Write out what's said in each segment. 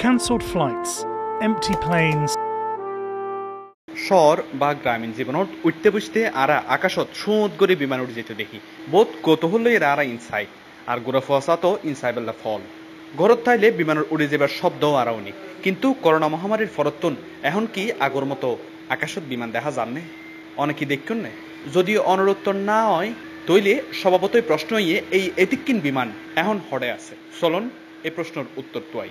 Cancelled flights, empty planes. শহর বা গ্রামীণ জীবনত উঠতে বসতে আরা আকাশত সুদ করে বিমান উঠে যেতে দেখি বহুত কৌতূহল এরা আরা ইনসাইড আর গোড়া ফসা তো ইনসাইবেল্লা ফল ঘরত থাইলে বিমানের উড়ে যাবার শব্দও আরাও নি কিন্তু করোনা মহামারীর ফরতন এখন কি আগর মতো আকাশত বিমান দেখা যান অনেকেই দেখুন না যদি অনুরোত্তর না হয় তৈলে স্বভাবতই প্রশ্ন ইয়ে এই এতিক্কিন বিমান এখন হড়ে আছে চলন এই প্রশ্নের উত্তর তোয়াই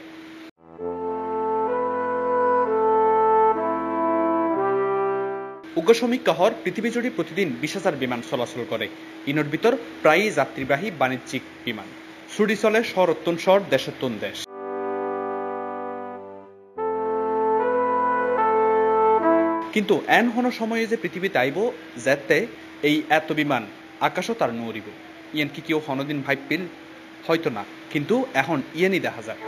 উগ্রশ্রমিক কহর পৃথিবী জুড়ে প্রতিদিন 20,000 বিমান চলাচল করে ইনোর ভিতর প্রায়ই যাত্রীবাহী বাণিজ্যিক বিমান ছুটি চলে শহরত্তন শহর দেশত্তন দেশ কিন্তু এন হন সময়ে যে পৃথিবীতে আইব যেতে এই এত বিমান আকাশও তার নড়িব ইয়ান কি কেউ হনদিন ভাইপিল হয়তো না কিন্তু এখন ইয়ানি দেখা যায়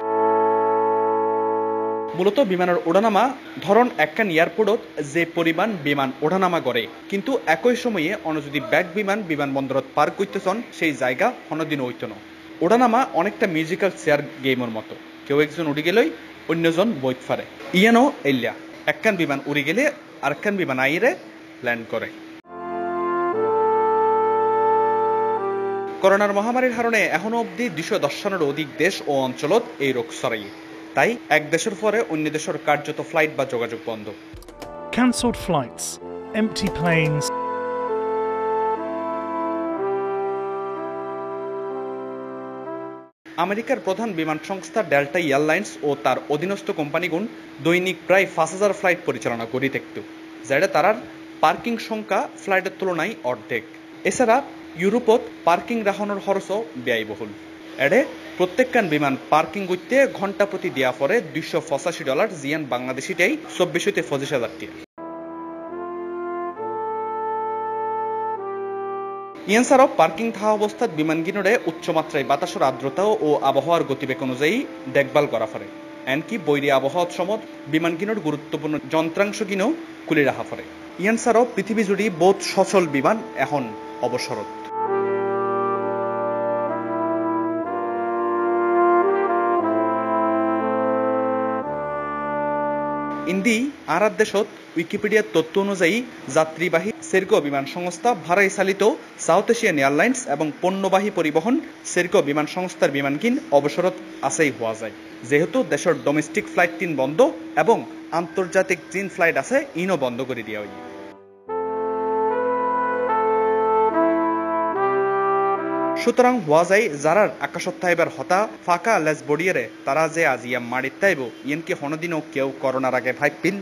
মূলত বিমানের ওড়ানামা ধরন একখান এয়ারপোর্টত যে পরিমাণ বিমান ওড়ানামা করে কিন্তু একই সময়ে অন্য যদি ব্যাগ বিমানবন্দরত পার করতেছন সেই জায়গা হনদিন হইত না ওড়ানামা অনেকটা মিউজিক্যাল চেয়ার গেমের মতো কেউ একজন উড়ে গেলেই অন্যজন বইত ফারে ইয়ানো এলিয়া একখান বিমান উড়ে গেলে আরেকখান বিমান আইরে ল্যান্ড করে করোনার মহামারীর কারণে এখনো অবধি 210 অধিক দেশ ও অঞ্চলত এই রোগ ছড়াই তাই এক দেশের পরে অন্য দেশের কার্যত ফ্লাইট বা যোগাযোগ বন্ধ Cancelled flights, empty planes. আমেরিকার প্রধান বিমান সংস্থা ডেল্টা এয়ারলাইন্স ও তার অধীনস্থ কোম্পানিগুন দৈনিক প্রায় 5,000 ফ্লাইট পরিচালনা করি থাকত যেটা তারার পার্কিং সংখ্যা ফ্লাইটের তুলনায় অর্ধেক এছাড়া ইউরোপত পার্কিং রাখানোর খরচও ব্যয়বহুল এডে প্রত্যেকখান বিমান পার্কিং করতে ঘন্টা প্রতি দেওয়া পরে $285 জিয়ান বাংলাদেশিটাই 24-25,000 টাকা ইয়ান ছাড়াও পার্কিং থাকা অবস্থাত বিমান গিনরে উচ্চমাত্রায় বাতাসের আর্দ্রতা ও আবহাওয়ার গতিবেগ অনুযায়ী দেখভাল করা পড়ে এমনকি বৈরী আবহাওয়ার সময় বিমান গিনর গুরুত্বপূর্ণ যন্ত্রাংশ গিনও খুলে রাখা পড়ে ইয়ান ছাড়াও পৃথিবী জুড়ে বহুত সচল বিমান এখন অবসরত ইন্দি আরাত দেশত উইকিপিডিয়ার তথ্য অনুযায়ী যাত্রীবাহী সেরকো বিমান সংস্থা ভাড়ায় চালিত সাউথ এশিয়ান এয়ারলাইন্স এবং পণ্যবাহী পরিবহন সেরকো বিমান সংস্থার বিমানকিন অবসরত আছেই হওয়া যায় যেহেতু দেশের ডোমেস্টিক ফ্লাইট 3 বন্ধ এবং আন্তর্জাতিক 3 ফ্লাইট আছে ইনও বন্ধ করে দেওয়া হয় সুতরাং হওয়া যায় যারা আকাশত থাইবার হতা ফাঁকা লেস বডিয়ারে তারা যে আজিয়া মারিত তাইব ইয়েন কি হনদিনও কেউ করোনার আগে ভাইপিল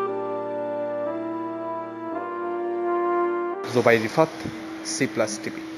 জুবাই রিফাত C+ TV